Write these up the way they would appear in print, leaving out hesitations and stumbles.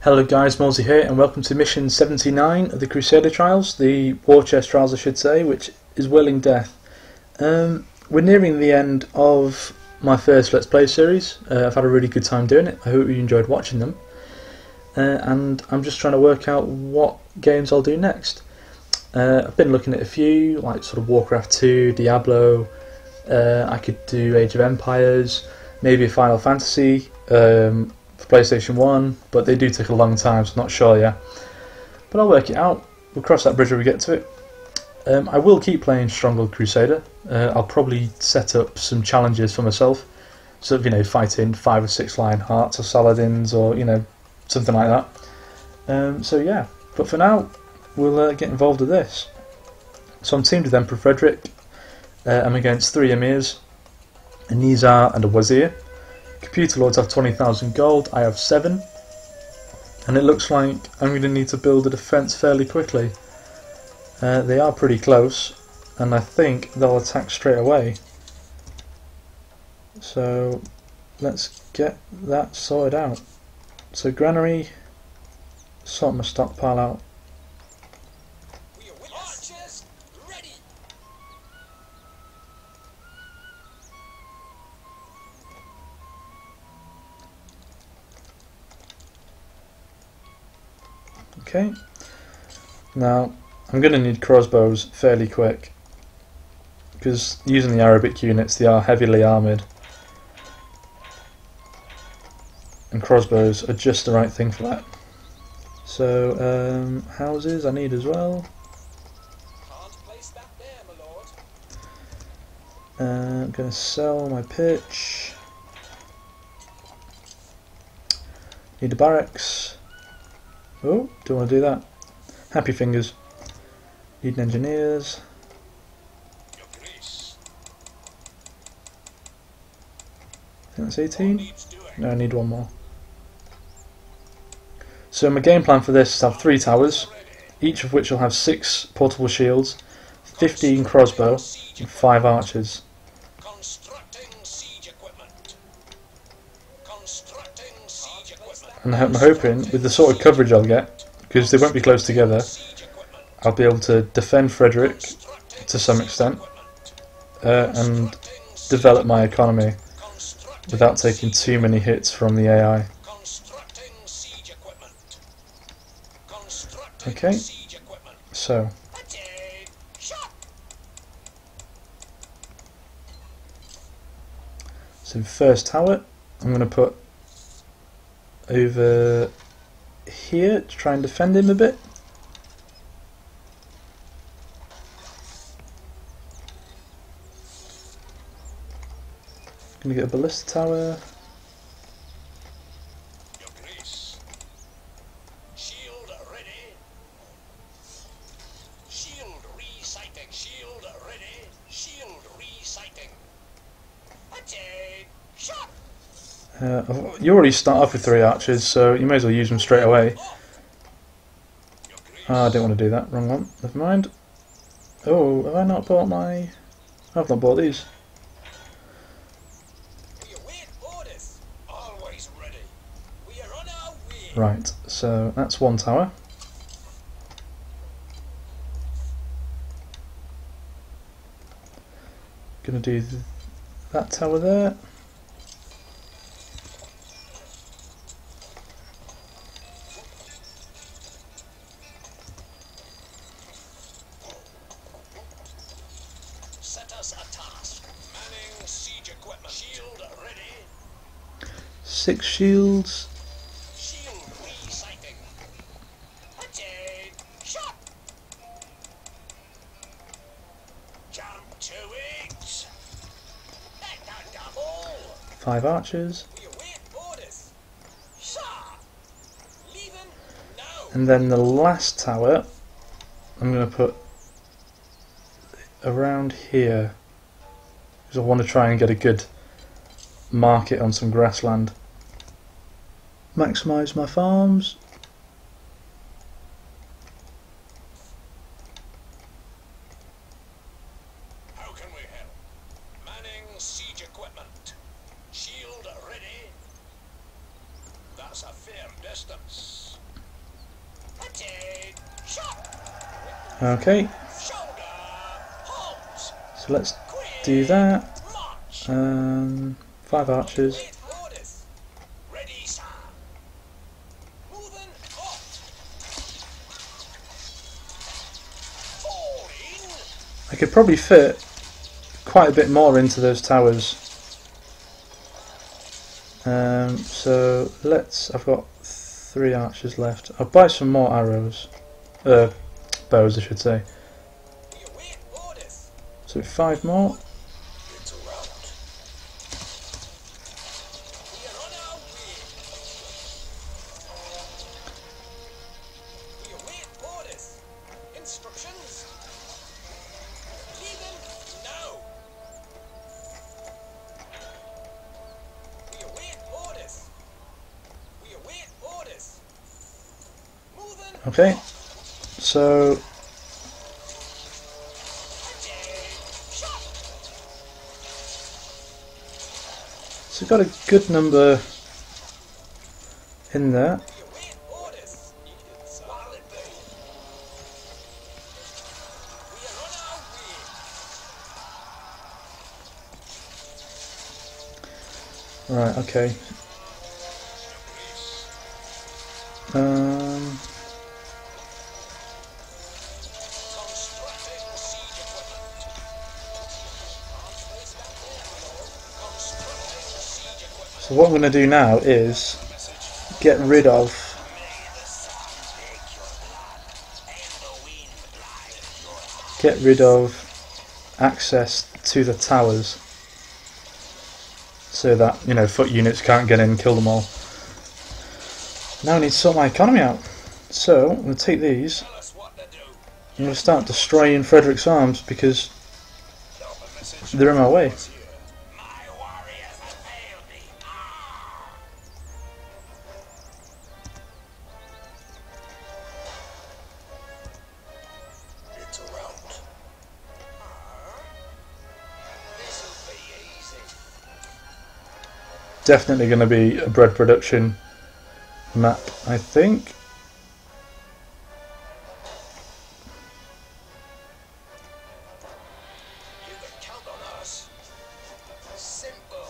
Hello guys, Mullsy here and welcome to mission 79 of the Crusader Trials, the Warchest Trials I should say, which is Whirling Death. We're nearing the end of my first Let's Play series. I've had a really good time doing it. I hope you enjoyed watching them. And I'm just trying to work out what games I'll do next. I've been looking at a few, like sort of Warcraft 2, Diablo, I could do Age of Empires, maybe a Final Fantasy, for PlayStation 1, but they do take a long time, so I'm not sure yet. But I'll work it out. We'll cross that bridge when we get to it. I will keep playing Stronghold Crusader. I'll probably set up some challenges for myself, so fighting 5 or 6 Lion Hearts or Saladins or something like that. So yeah, but for now we'll get involved with this. So I'm teamed with Emperor Frederick. I'm against 3 Emirs, a Nizar and a Wazir. Computer Lords have 20,000 gold, I have 7, and it looks like I'm going to need to build a defence fairly quickly. They are pretty close, and I think they'll attack straight away. So let's get that sorted out. So granary, sort my stockpile out. Okay, now I'm going to need crossbows fairly quick because using the Arabic units they are heavily armoured and crossbows are just the right thing for that. So houses I need as well. I'm going to sell my pitch. Need a barracks. Oh, don't want to do that. Happy fingers. Need engineers. I think that's 18. No, I need one more. So my game plan for this is to have 3 towers, each of which will have 6 portable shields, 15 crossbow, and 5 archers. And I'm hoping, with the sort of coverage I'll get, because they won't be close together, I'll be able to defend Frederick to some extent and develop my economy without taking too many hits from the AI. Okay, so first tower I'm going to put over here to try and defend him a bit. Gonna get a ballista tower. Shield ready. Shield resighting. Shield ready. Shield resighting. Shot. You already start off with 3 archers, so you may as well use them straight away. I didn't want to do that, wrong one, never mind. Oh, have I not bought my... I've not bought these. Right, so that's 1 tower. Gonna do that tower there. Set us a task. Manning siege equipment. Shield ready. 6 shields. Shield resighting. Shot. Jump to it. 5 archers. We await orders. Shot. Leaving now. And then the last tower I'm going to put around here because I want to try and get a good market on some grassland. Maximise my farms. How can we help? Manning siege equipment. Shield ready. That's a firm distance. Attain. Shot. Okay, Shoulder. Halt. so let's do that. March. 5 archers. Wait orders. Ready, sir. Moving up. Falling. I could probably fit quite a bit more into those towers. So I've got 3 archers left. I'll buy some more arrows. Bows I should say. We await orders. So 5 more. It's a rout. We are on our way. We await orders. Instructions. Leaving now. We await orders. We await orders. Moving. Okay, so we've got a good number in there. Right, okay. So what I'm going to do now is get rid of access to the towers, so that, you know, foot units can't get in and kill them all. Now I need to sort my economy out. So I'm going to take these. I'm going to start destroying Frederick's arms because they're in my way. Definitely going to be a bread production map, I think. You can count on us. Simple.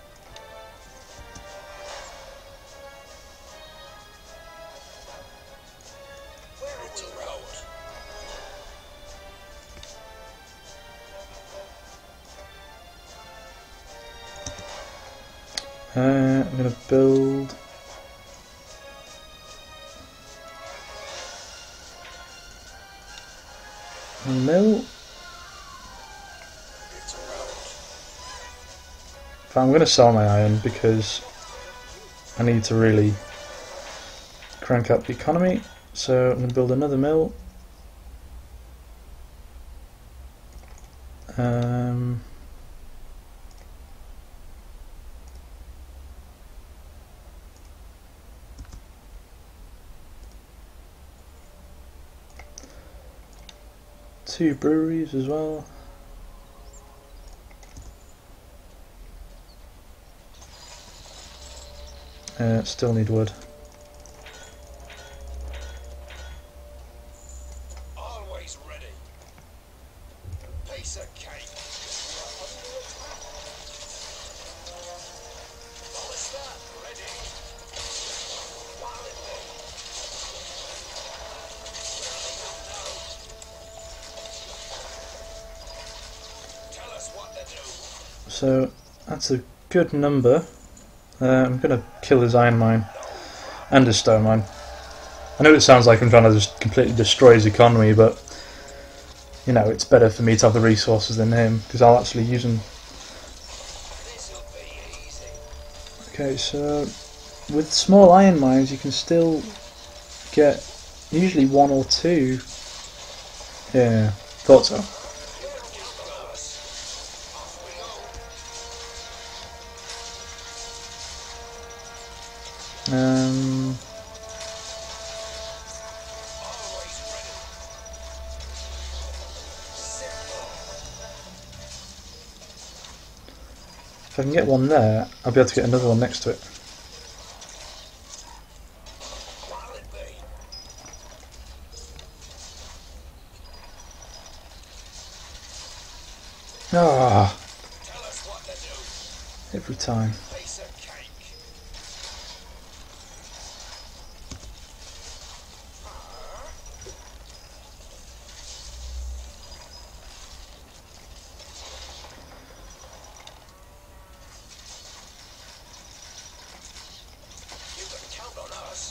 Where are we road? I'm going to build a mill. I'm going to sell my iron because I need to really crank up the economy. So I'm going to build another mill. Two breweries as well. Still need wood. Always ready. Piece of cake. Ballista ready. Tell us what to do. So that's a good number. I'm going to kill his iron mine and his stone mine. I know it sounds like I'm trying to just completely destroy his economy, but you know, it's better for me to have the resources than him because I'll actually use them. Okay, so with small iron mines you can still get usually 1 or 2. Yeah, thought so. If I can get one there, I'll be able to get another one next to it. Ah, Tell us what to do. every time. Piece of cake. You can count on us.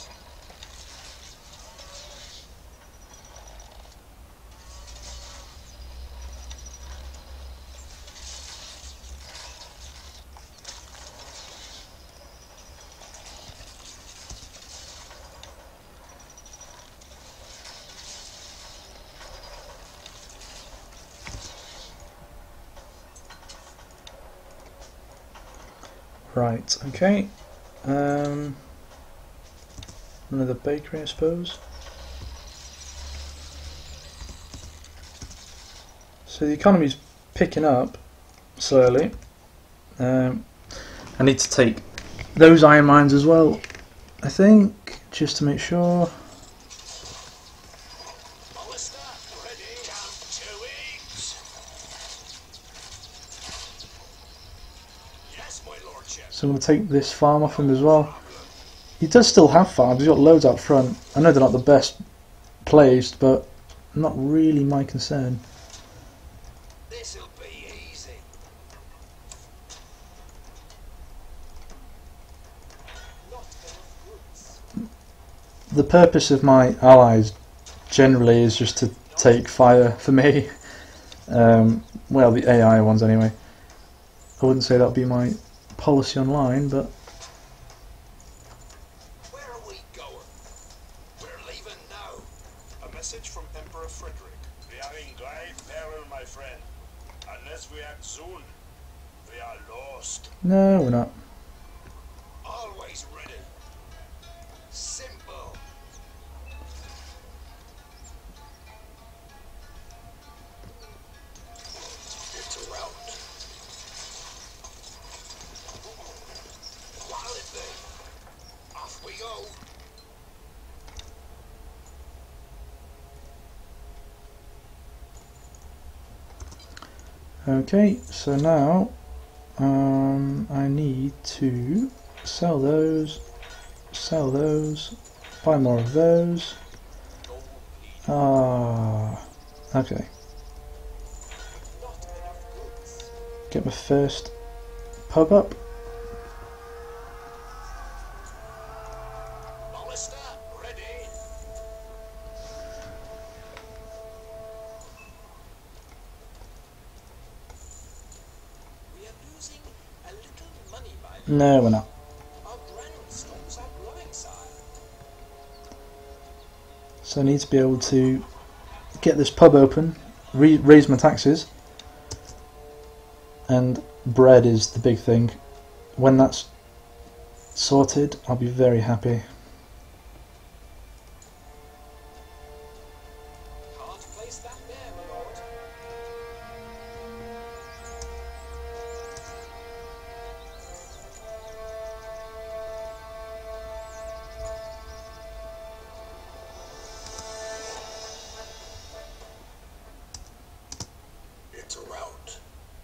Right, okay. Another bakery, I suppose. So the economy's picking up slowly. I need to take those iron mines as well, I think, just to make sure. Ballista, ready. Count 2 weeks. Yes, my lordship. So I'm going to take this farm off him as well. He does still have farms, he's got loads out front. I know they're not the best placed, but not really my concern. This'll be easy. The purpose of my allies generally is just to take fire for me. Well, the AI ones anyway. I wouldn't say that would be my policy online, but Where are we going? We're leaving now. A message from Emperor Frederick. We are in grave peril, my friend. Unless we act soon, we are lost. no, we're not. Always ready. Simple. It's a route. What'll it be? Off we go. Okay, so now I need to sell those, buy more of those. Okay. Get my first pub up. Ballista, ready. We are losing a little money by the No, we're not. Our granary stores are growing, sire. So I need to be able to get this pub open, raise my taxes, and bread is the big thing. When that's sorted, I'll be very happy. Can't place that there, my lord. It's a route.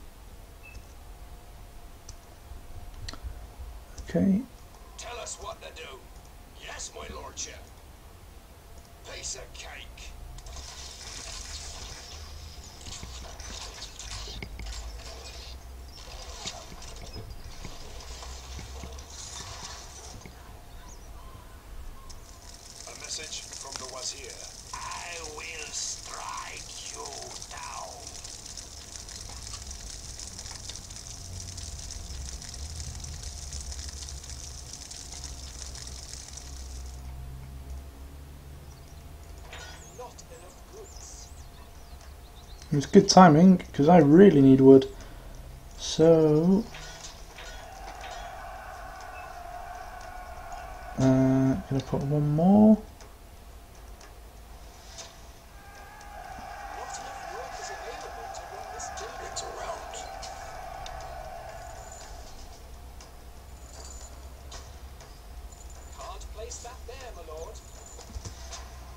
Okay. Tell us what to do. Yes, my lordship. Piece of cake. A message from the Wazir. I will strike you down. Not enough goods. It was good timing because I really need wood. So gonna put one more. Not enough work is available to run this journey. It's a route. Can't place that there, my lord.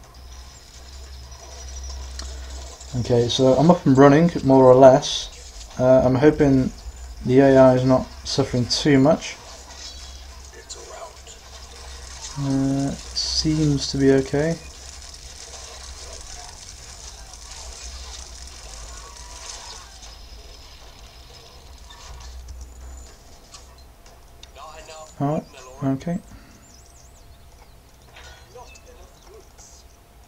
Okay, so I'm up and running more or less. I'm hoping the AI is not suffering too much. It's a rout. Seems to be okay. Not enough Oh, wood, my lord. okay. Not enough goods.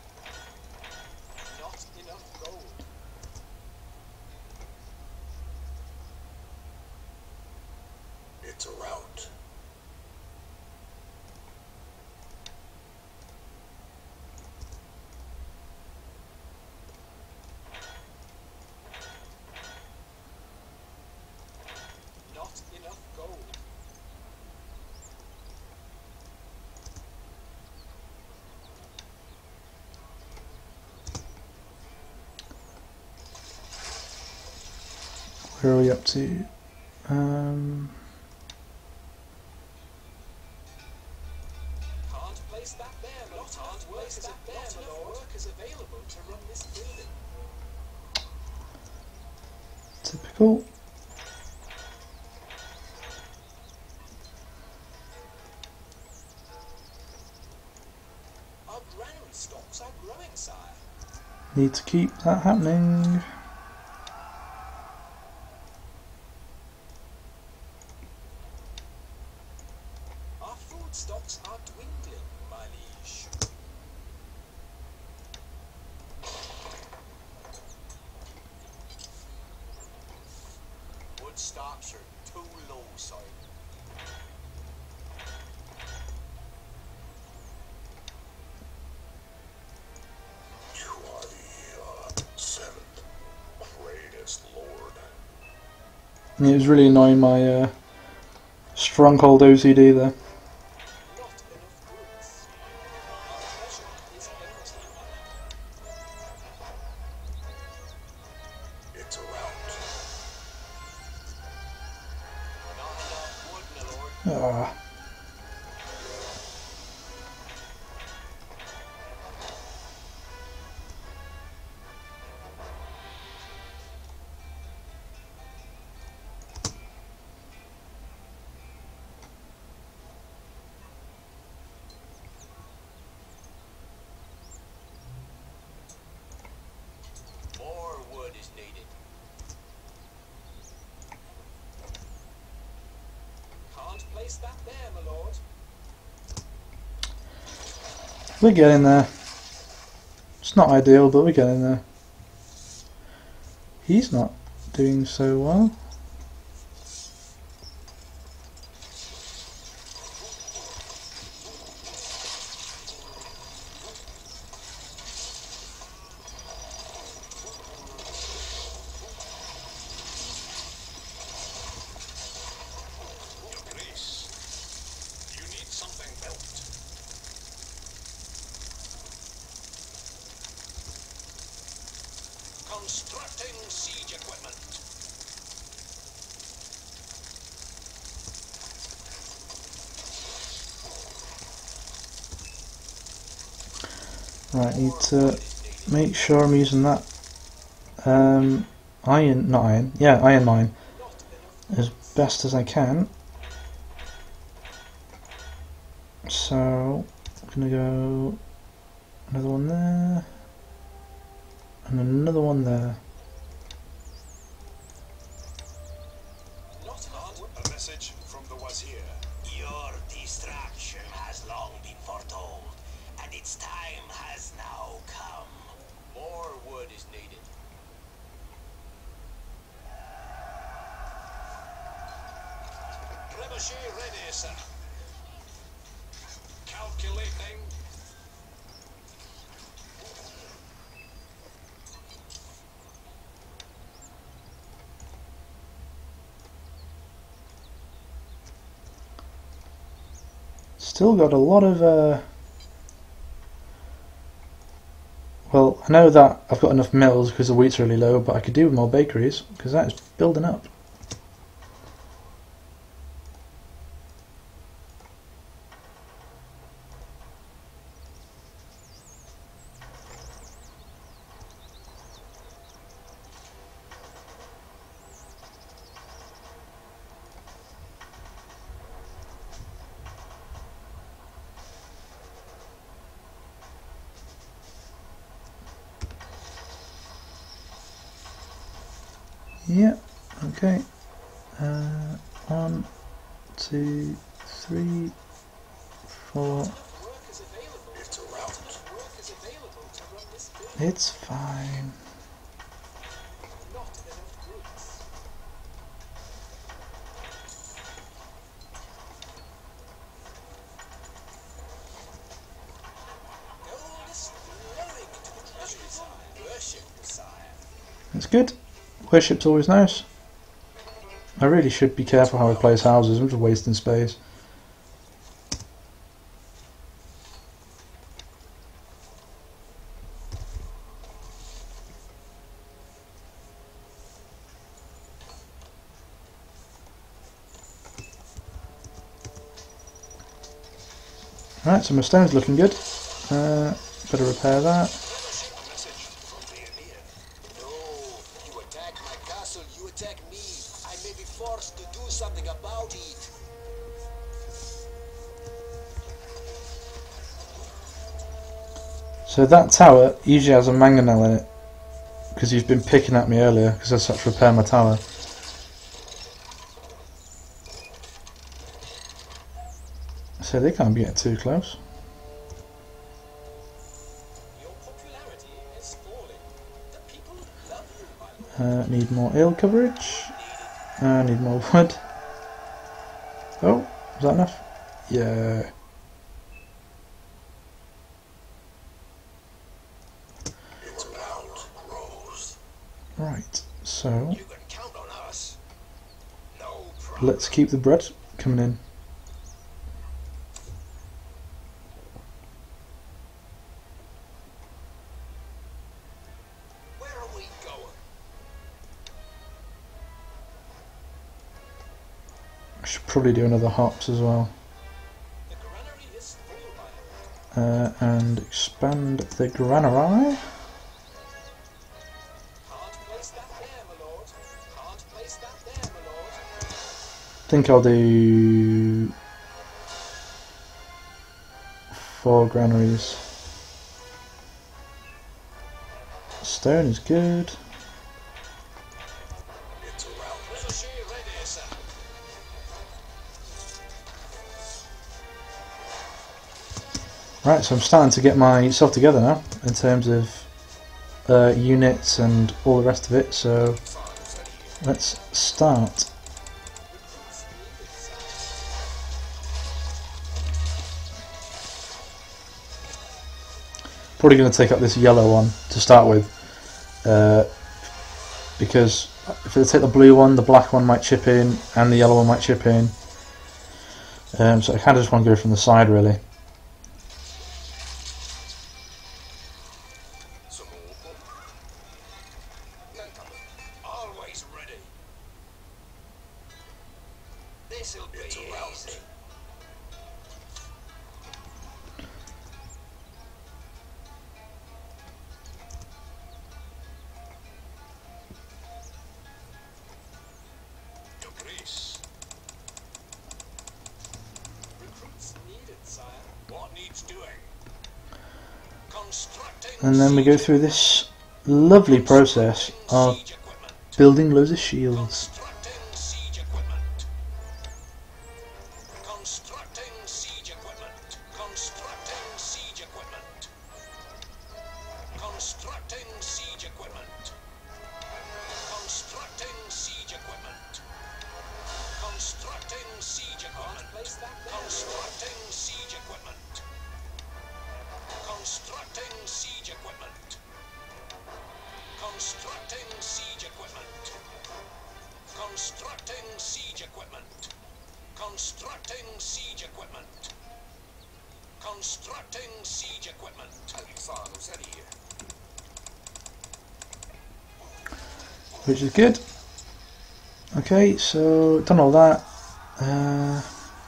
Not enough gold. It's a rout. Not enough gold. Where are we up to? Can't place that there, my lord. Can't place that there, my lord. Workers available to run this building. Typical. Our granary stocks are growing, sire. Need to keep that happening. Our food stocks are dwindling, my liege. Wood stocks are too low, sire. You are the seventh greatest lord. It was really annoying my Stronghold OCD there. Not enough goods. Our treasure is empty. It's a rout. Not enough wood, my lord. Ah. More wood is needed. Can't place that there, my lord. We're getting there. It's not ideal, but we're getting there. He's not doing so well. Your Grace, you need something built. Constructing siege equipment. Right, need to make sure I'm using that iron mine as best as I can. So I'm gonna go another one there and another one there. Not enough wood. A message from the Wazir. Your destruction has long been foretold, and its time has now come. More wood is needed. Trebuchet ready, sir. Calculating. Still got a lot of well, I know that I've got enough mills because the wheat's really low, but I could do with more bakeries because that is building up. Yeah, okay. 1, 2, 3, 4. It's fine. It's good. Worship's always nice. I really should be careful how I place houses. I'm just wasting space. Right, so my stone's looking good. Better repair that. So that tower usually has a mangonel in it, because you've been picking at me earlier, because I had to repair my tower. So they can't be getting too close. Need more ale coverage. Need more wood. Oh, is that enough? Yeah. Right, so let's keep the bread coming in. Where are we going? I should probably do another hops as well. The granary is full, And expand the granary. I think I'll do 4 granaries. Stone is good. Right, so I'm starting to get myself together now in terms of units and all the rest of it, so let's start. Probably going to take up this yellow one to start with, because if I take the blue one, the black one might chip in and the yellow one might chip in, so I kind of just want to go from the side really. always ready. This'll be easy. And then we go through this lovely process of building loads of shields. Which is good. Okay, so done all that. I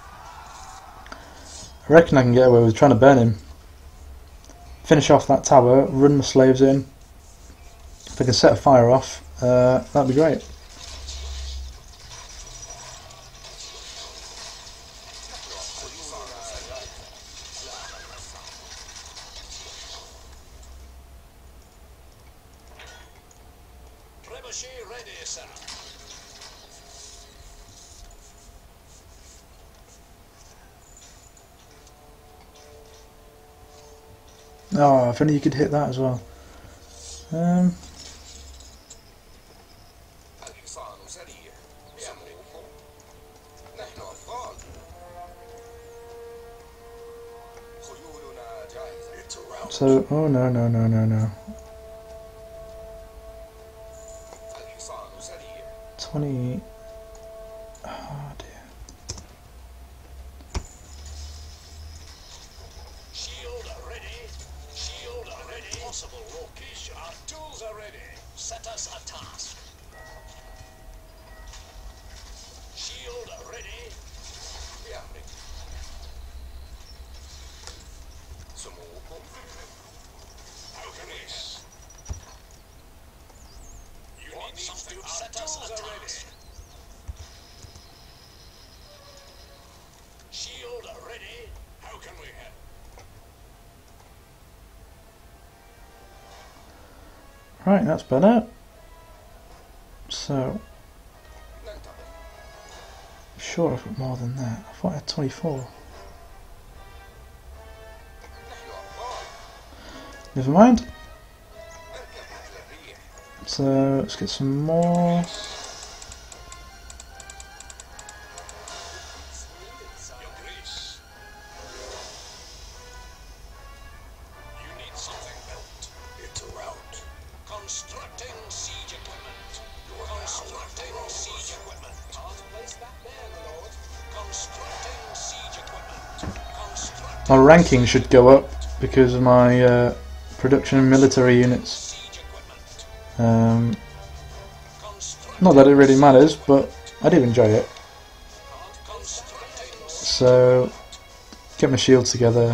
reckon I can get away with trying to burn him. Finish off that tower, run my slaves in. If I can set a fire off, that'd be great. Mullsy ready, sir. Oh, if only you could hit that as well. So, oh no, no, no, no, no. 20. Oh dear. Shield ready. Shield ready. Possible location. Our tools are ready. Set us a task. Shield ready. How can we? You need something. Set us a task. Shield ready. How can we help? Right, that's better. So, I'm sure I've got more than that. I thought I had 24. Never mind. So let's get some more. Constructing siege equipment. Constructing siege equipment. Place that there, my lord. Constructing siege equipment. Constructing. My ranking should go up because of my production and military units. Not that it really matters, but I do enjoy it. So, get my shields together.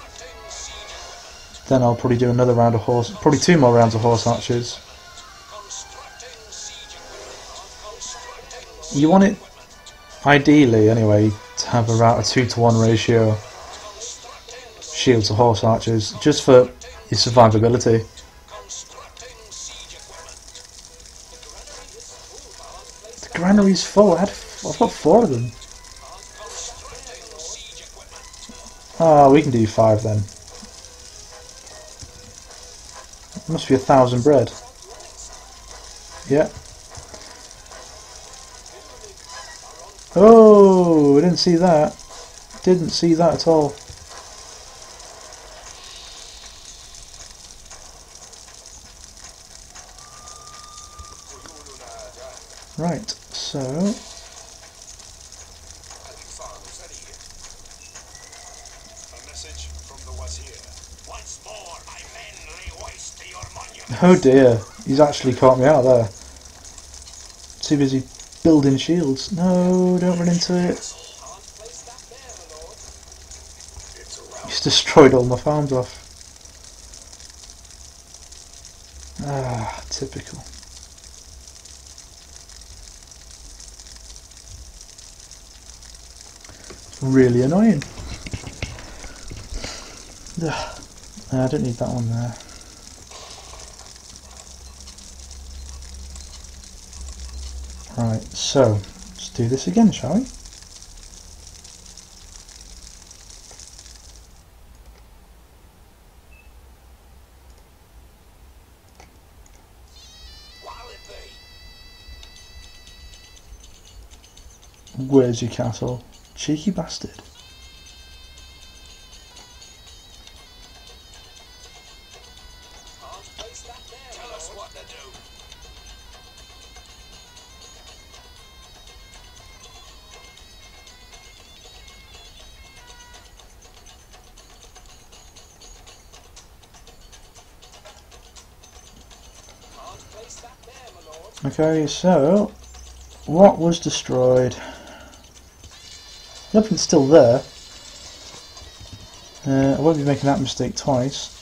Then I'll probably do another round of horse, probably 2 more rounds of horse archers. You want it, ideally anyway, to have about a 2-to-1 ratio shield to horse archers, just for your survivability. The granary's full. I've got 4 of them. Oh, we can do 5 then. Must be 1,000 bread. Yeah. Oh, I didn't see that. Didn't see that at all. Right, so A message from the Wazir. Once more, my men lay waste to your monument. oh dear, he's actually caught me out there. Too busy building shields. No, don't run into it. He's destroyed all my farms off. Ah, typical. Really annoying. Ugh. I don't need that one there. Right, so let's do this again, shall we? Where's your castle? Cheeky bastard. Tell us what to do. Okay, so what was destroyed? Nothing's still there. I won't be making that mistake twice.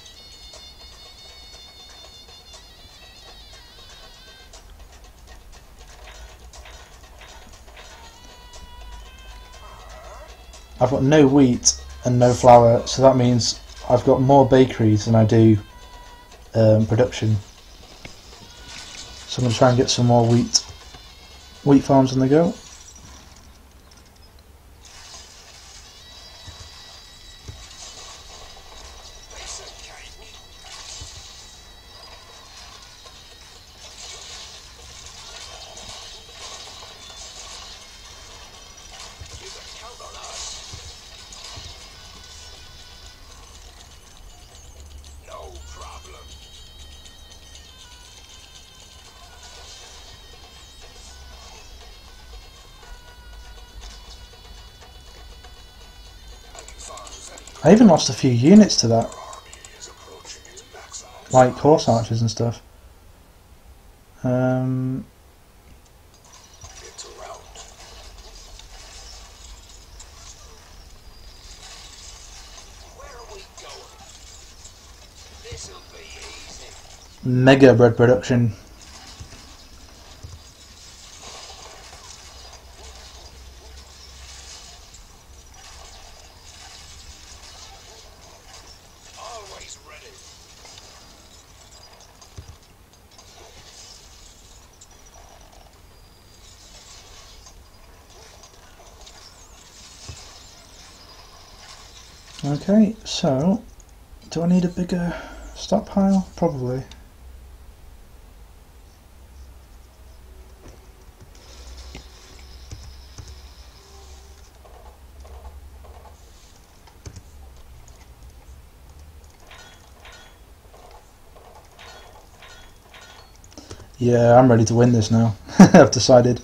I've got no wheat and no flour, so that means I've got more bakeries than I do production. So I'm going to try and get some more wheat farms on the go. I even lost a few units to that, like horse archers and stuff. Mega bread production. Okay, so do I need a bigger stockpile? Probably. Yeah, I'm ready to win this now. I've decided.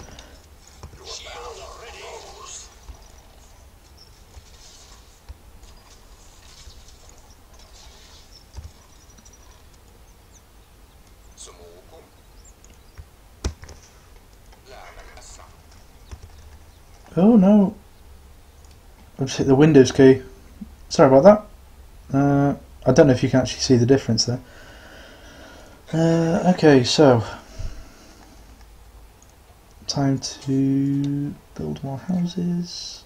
Oh no! I just hit the Windows key. Sorry about that. I don't know if you can actually see the difference there. Okay, so time to build more houses.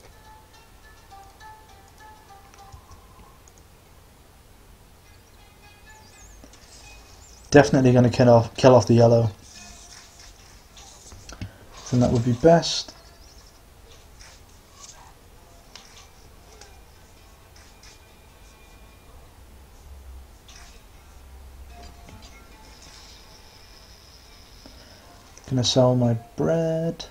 Definitely going to kill off the yellow. I think that would be best. Gonna sell my bread.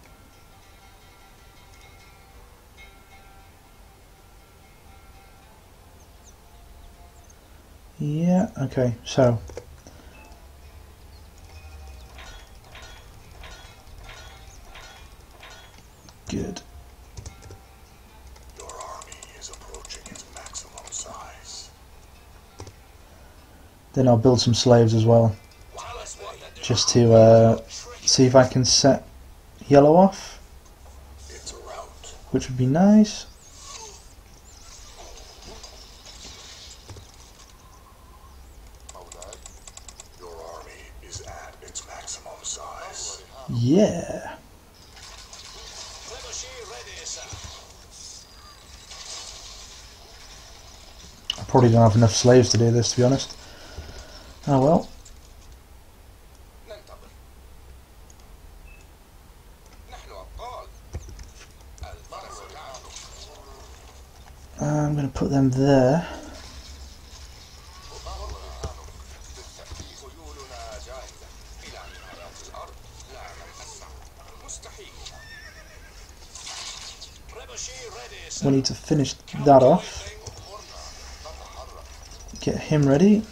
Yeah, okay, so good. Your army is approaching its maximum size. Then I'll build some slaves as well, just to see if I can set yellow off, It's a rout. which would be nice. Your army is at its maximum size. Yeah. I probably don't have enough slaves to do this, to be honest. Oh well. I'm going to put them there. We need to finish that off. Get him ready.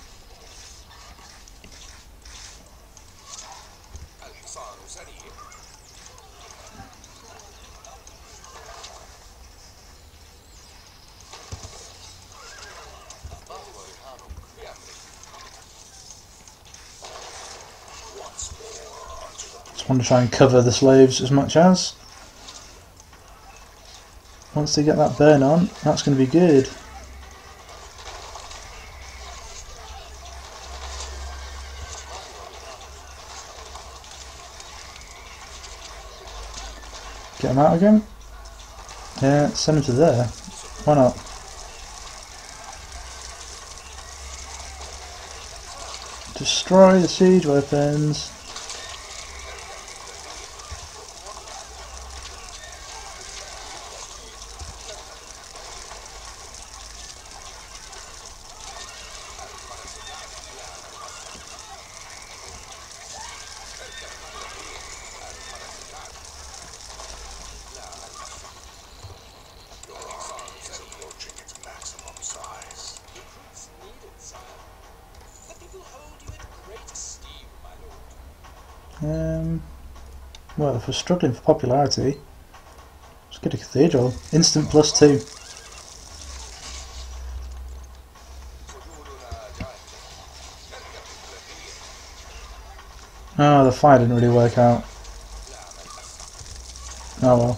Just want to try and cover the slaves as much as. Once they get that burn on, that's going to be good. Get them out again? Yeah, send them to there. Why not? Destroy the siege weapons. Well, if we're struggling for popularity, let's get a cathedral. Instant +2. Oh, the fire didn't really work out. Oh well.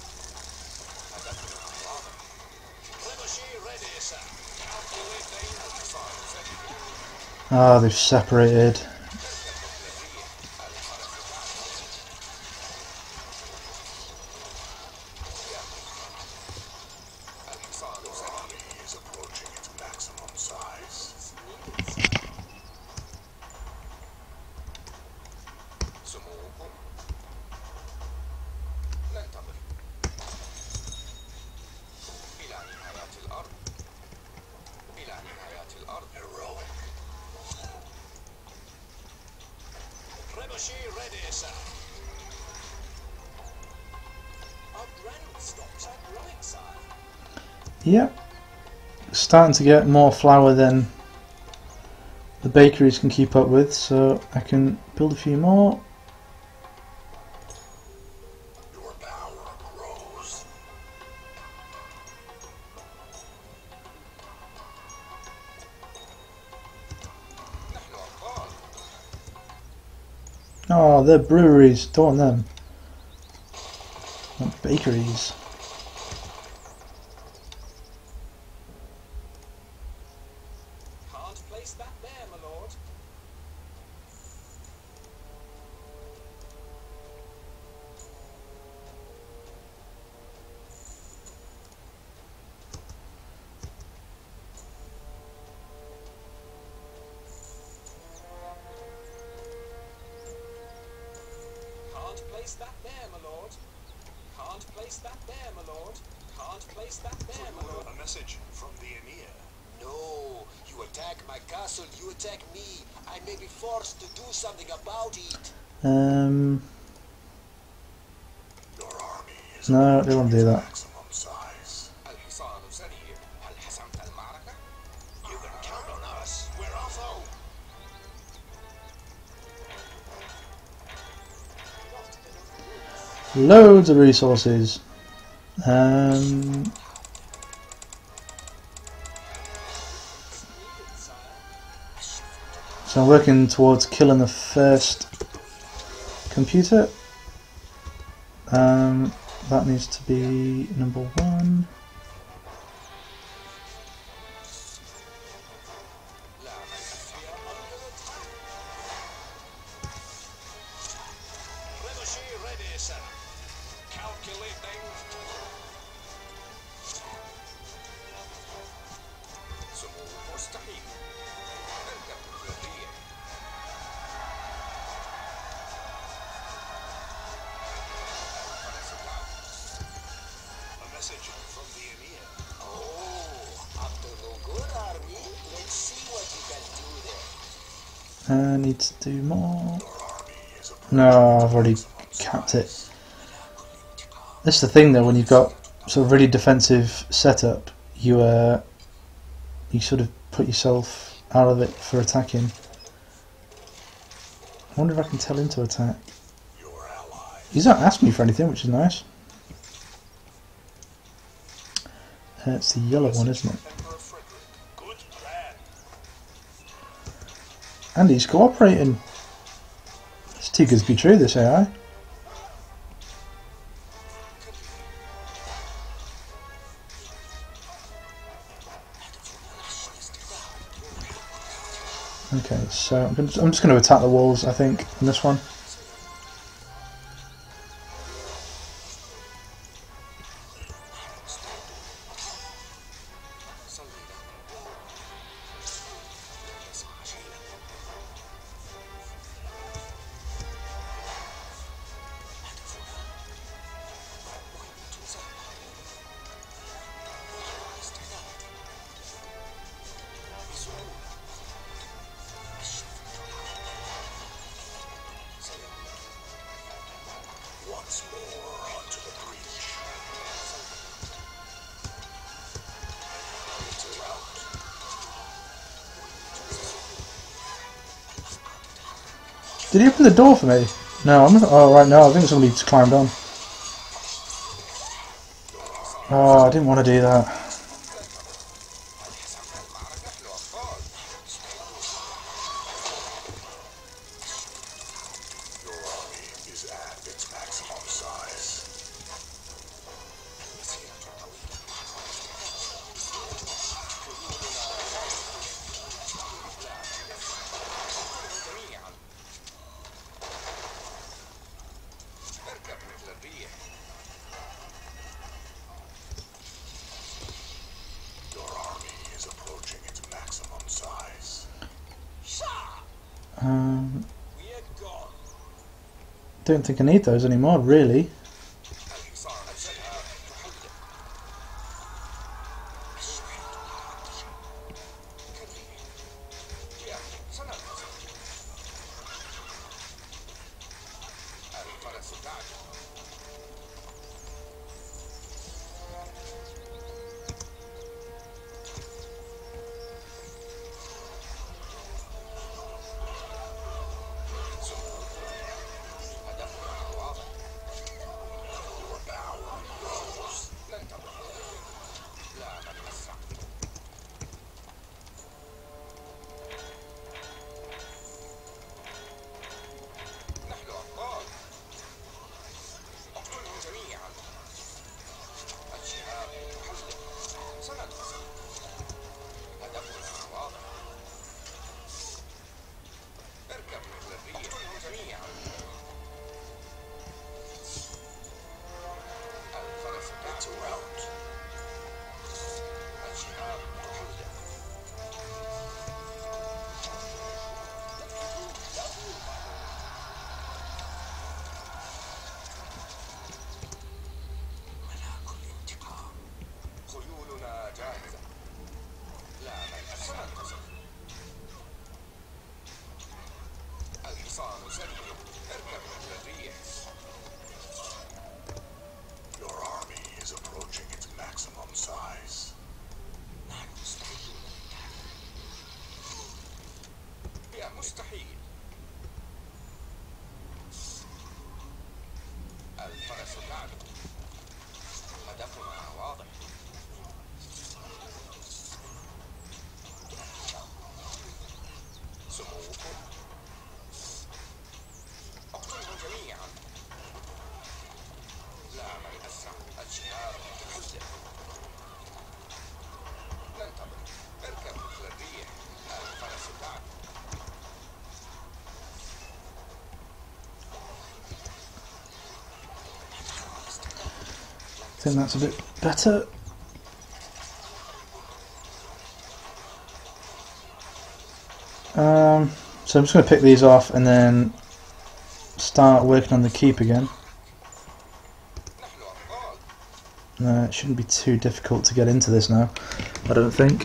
Oh, they've separated. Yep, starting to get more flour than the bakeries can keep up with, so I can build a few more. Your power grows. Oh, they're breweries, don't want them. I want bakeries. A message from the Emir. No, you attack my castle, you attack me. I may be forced to do something about it. Your army is No, they won't do that. maximum size. You can count on us. We're off. Loads of resources. So I'm working towards killing the first computer. That needs to be number 1. I need to do more. No, I've already capped it. That's the thing though, when you've got sort of really defensive setup, you sort of put yourself out of it for attacking. I wonder if I can tell him to attack. He's not asked me for anything, which is nice. It's the yellow one, isn't it? And he's cooperating. It's too good to be true, this AI. Okay, so I'm just going to attack the walls, I think, in this one. Did he open the door for me? No, I'm not. Oh, right, no, I think somebody's climbed on. Oh, I didn't want to do that. Don't think I need those anymore, really. I think that's a bit better. So I'm just going to pick these off and then start working on the keep again. It shouldn't be too difficult to get into this now, I don't think.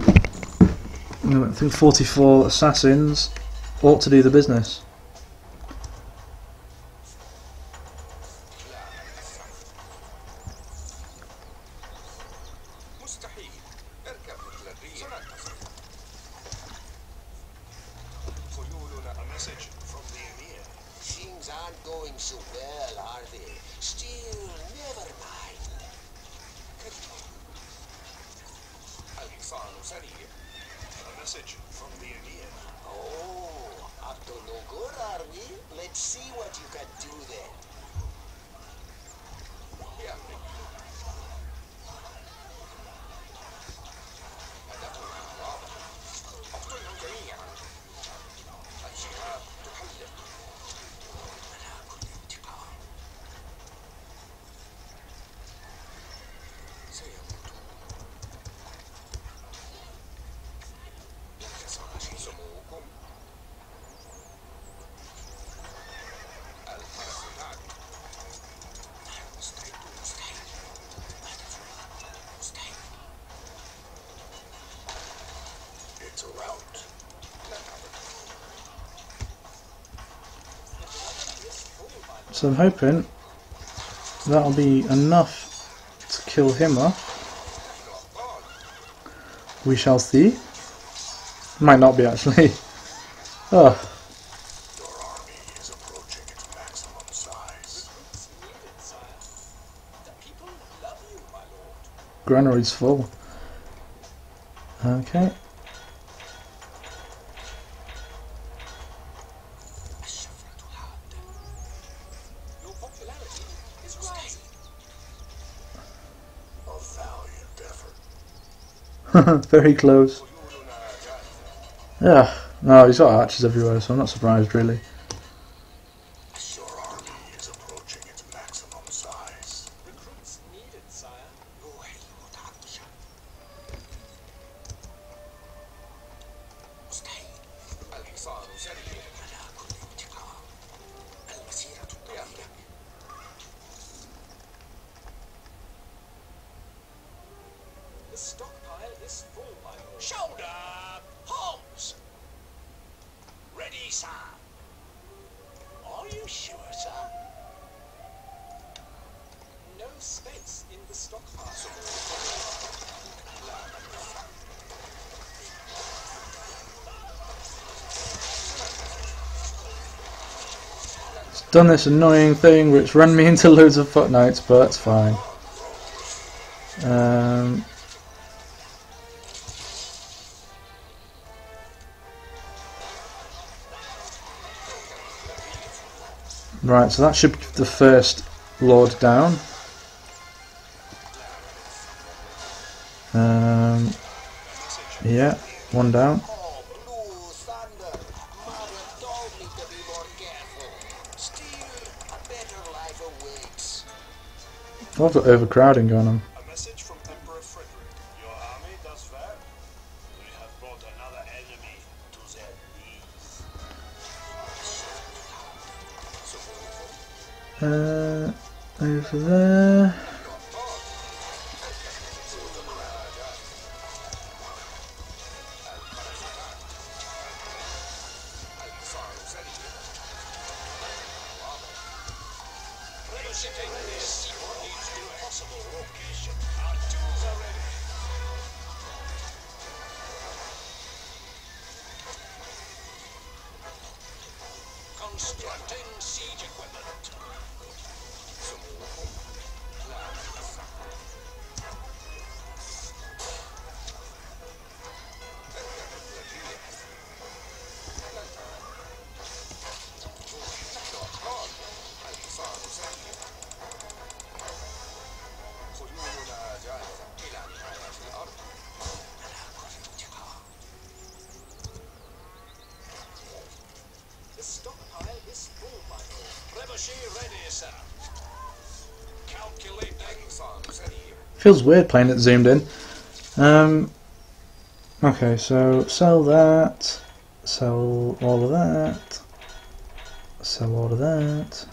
I think 44 assassins ought to do the business. So I'm hoping that'll be enough to kill him off. We shall see. Might not be actually. Oh. granary's full. Okay. Your popularity is rising. A valiant effort. Very close. Yeah, no, he's got archers everywhere, so I'm not surprised really. Your army is approaching its maximum size. Recruits needed, sire. The stockpile is full, my lord. Shoulder! Holmes! Ready, sir. Are you sure, sir? No space in the stockpile. It's done this annoying thing which ran me into loads of footnotes, but it's fine. Right, so that should be the first lord down. Yeah, one down. Oh, blue thunder. Mother told me to be more careful. Still, a better life awaits. Oh, I've got overcrowding going on. A message from Emperor Frederick. Your army does well. We have brought another enemy to their knees. Over there. Constructing siege equipment. The stockpile is full, my lord. Trebuchet ready, sir. Calculating. Feels weird playing it zoomed in. Okay, so sell that, sell all of that, sell all of that.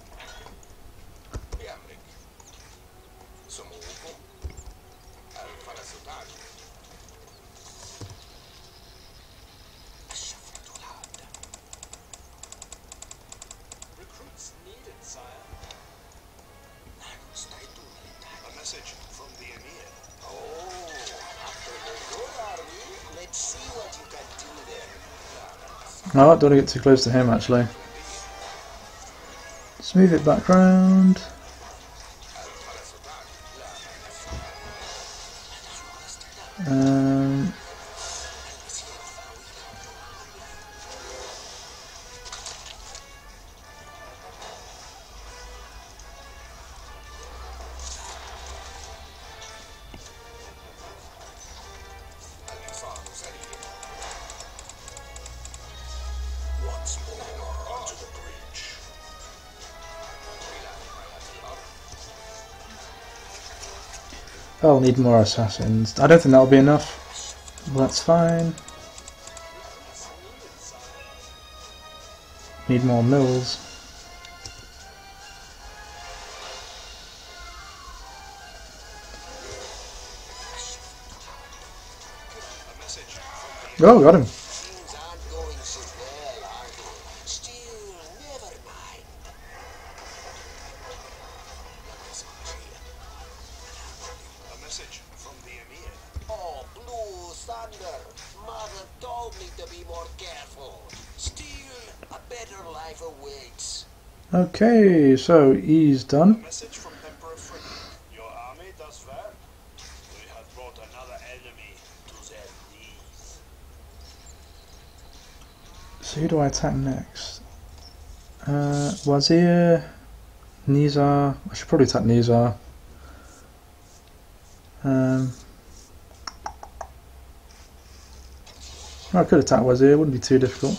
Recruits needed, sire. A message from the Emir. Oh, after the good army, let's see what you can do there. No, don't want to get too close to him actually. Let's move it back round. Once more onto the breach. I'll need more assassins. I don't think that'll be enough. Well, that's fine. Need more mills. Oh, got him. Things aren't going so well, are they? Still, never mind. A message from the Emir. Oh, blue thunder. Mother told me to be more careful. Still, a better life awaits. Okay, so he's A done. message from Emperor Frederick. Your army does well. So who do I attack next? Wazir, Nizar. I should probably attack Nizar. I could attack Wazir, it wouldn't be too difficult.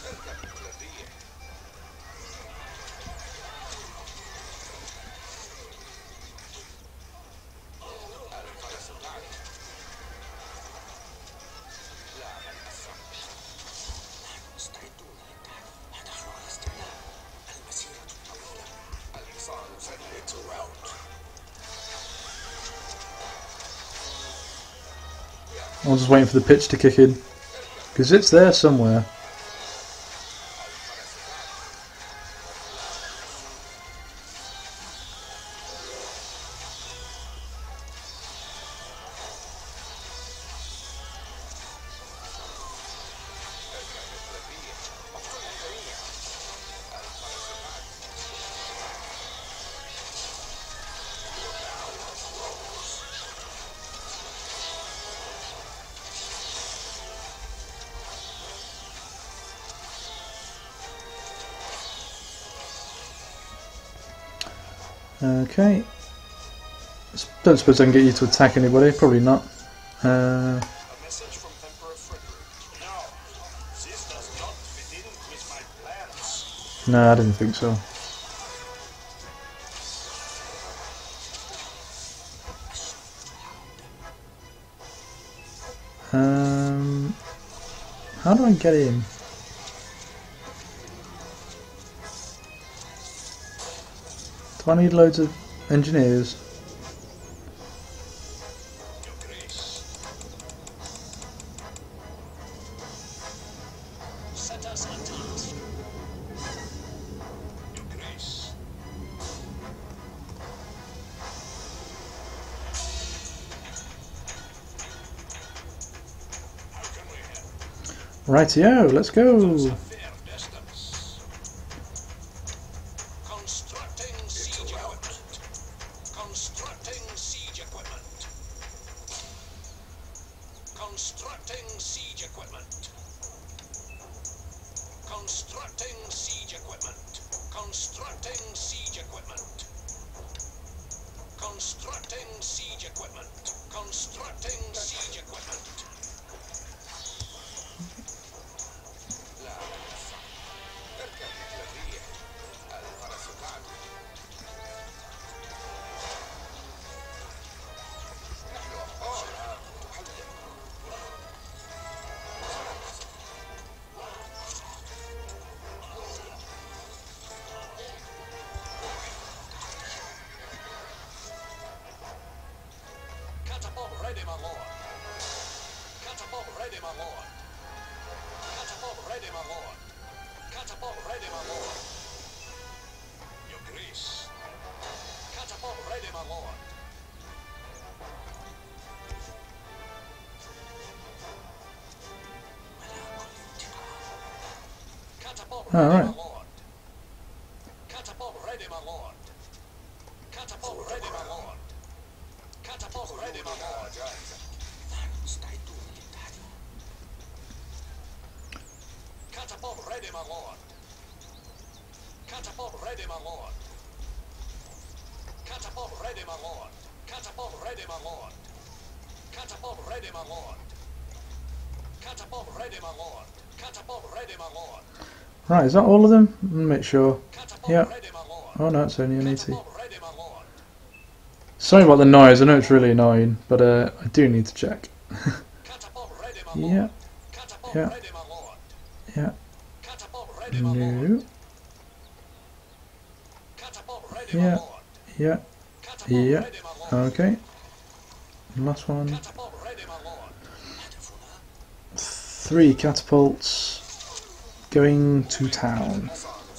I'm just waiting for the pitch to kick in, because it's there somewhere. Okay. Don't suppose I can get you to attack anybody, probably not. A message from Emperor Frederick. No, this does not fit in with my plans. No, I didn't think so. How do I get in? Do I need loads of engineers? Your Grace. Set us a task. Your Grace. How can we help? Rightio, let's go! A fair distance. Constructing siege equipment. Constructing siege equipment. Constructing siege equipment. Constructing siege equipment. Constructing siege equipment. Constructing siege equipment. Constructing siege equipment. Catapult ready, my lord. Catapult ready, my lord. Catapult ready, my lord. Catapult ready, my lord. Your Grace. Catapult ready, my lord. Catapult ready, Alright. my lord. Catapult ready, my lord. Catapult ready, my lord. Catapult ready, my lord. Catapult ready, my lord. Catapult ready, my lord. Catapult ready, my lord. Catapult ready, my lord. Catapult ready, my lord. Catapult ready, my lord. Catapult ready, my lord. Right, is that all of them? Make sure. Catapult Yep. ready, my lord. Oh no, it's only an 80. Catapult ready, my lord. Sorry about the noise, I know it's really annoying, but I do need to check. Catapult ready, my lord. Yeah, Catapult yeah. ready, my lord. yeah, Catapult ready, my lord. no, Catapult ready, my yeah, lord. yeah, Catapult yeah. ready, my lord. Okay. Last one. Catapult ready, my lord. 3 catapults going to town.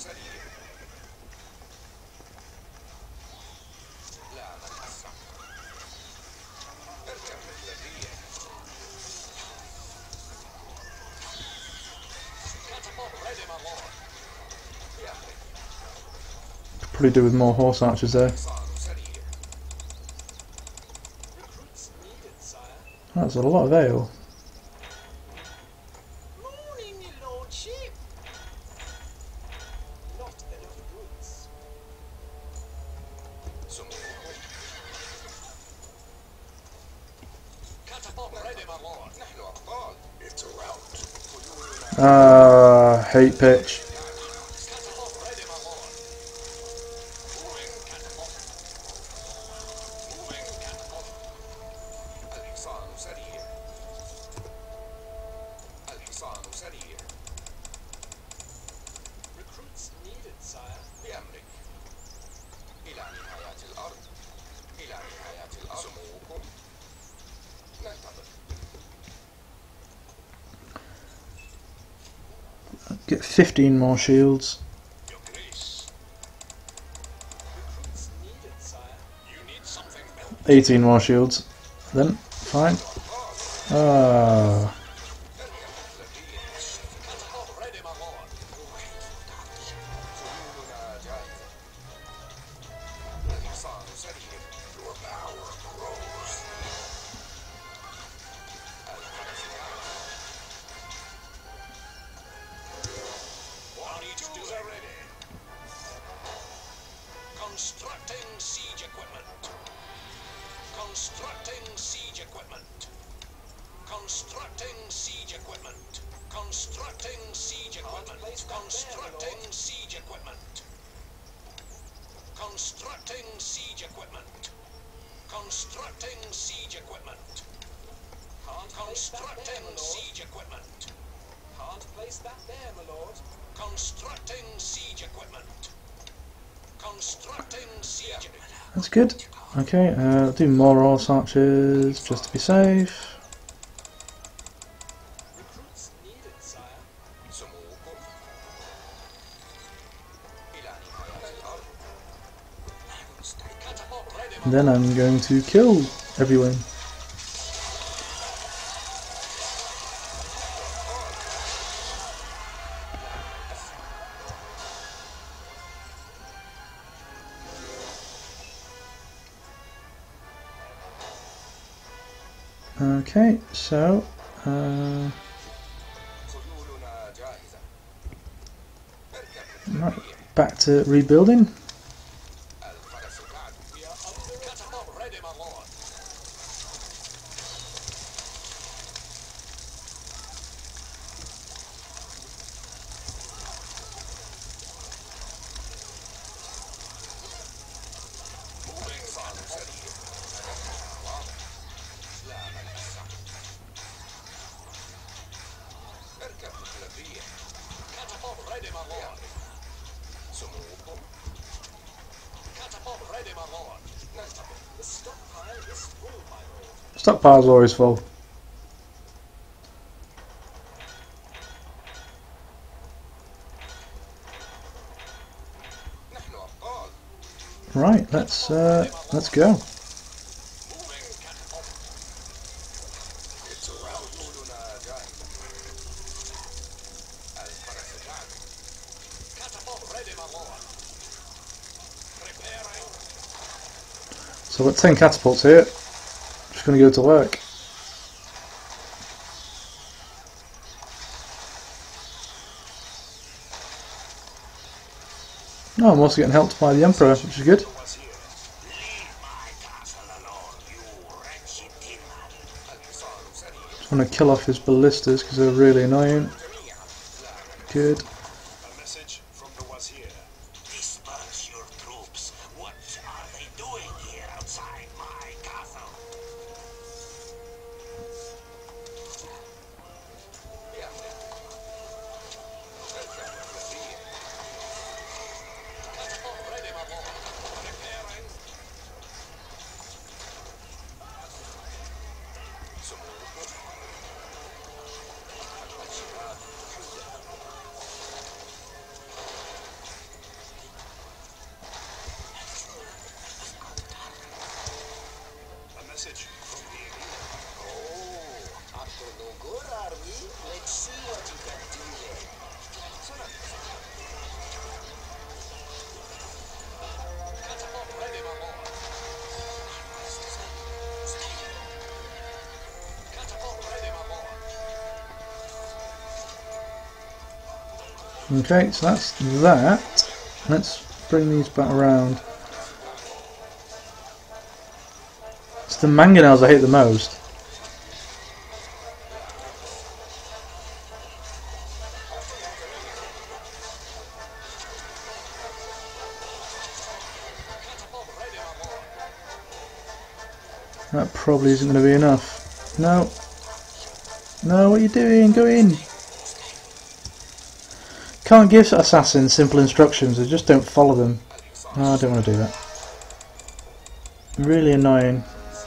Catapult ready, my lord. Could probably do with more horse archers there. Recruits needed, sire. That's a lot of ale. Morning, your lordship. ready, my lord. نحن أبطال. It's a rout. Hate pitch. Catapult ready, my lord. Moving catapult. Moving catapult. الحصان سريع. الحصان سريع. Recruits needed, sire. بأمرك. إلى نهاية الأرض. إلى نهاية الأرض. سموكم. ننتظر. Get 15 more shields. Your grace. Recruits needed, sire. You need something built. 18 more shields. Then, fine. Ah. Catapult ready, my lord. خيولنا جاهزة. الحصان سريع. Your power grows. الفرس جاهز. What needs doing? Ready. Constructing siege equipment. Constructing siege equipment. Constructing siege equipment. Constructing siege equipment. Constructing siege equipment. Constructing siege equipment. Constructing siege equipment. Constructing siege equipment. Can't place that there, my lord. Constructing siege equipment. Constructing siege equipment. That's good. Okay, do more horse archers just to be safe. Recruits needed, sire. سموكم. إلى نهاية الأرض. نحن نستعد. Catapult ready, my And then I'm going to kill everyone. Okay, so خيولنا جاهزة. اركب right, back to rebuilding. الفرس بعد. We are under catapult ready, my lord. الحصان سريع. واضح. لا منفسة. اركب مثل الريح. Catapult ready, my lord. سموكم. Catapult ready, my lord. ننتظر. The stockpile is full, my lord. Stockpile's always full. نحن أبطال. Right, let's go. Moving catapult. It's a rout. خيولنا جاهزة. الفرس بعد. Catapult ready, my lord. Preparing. So I've got 10 catapults here. Just going to go to work. Oh, I'm also getting helped by the Emperor, which is good. was here. Leave my castle alone, you wretched demon. الحصان سريع. Just want to kill off his ballistas because they're really annoying. جميعا. لا منفسة. Good. A message from the wazir. Disperse your troops. What are they doing here outside my castle? Catapult ready, my lord. Preparing. A message from the Emir. Oh, up to no good, are we? Let's see what you can do then. Catapult ready, my lord. Catapult ready, my lord. Okay, so that's that. Let's bring these back around. It's the mangonels I hate the most. That probably isn't going to be enough. No. No, what are you doing? Go in. Can't give assassins simple instructions, they just don't follow them. No, I don't want to do that. Really annoying.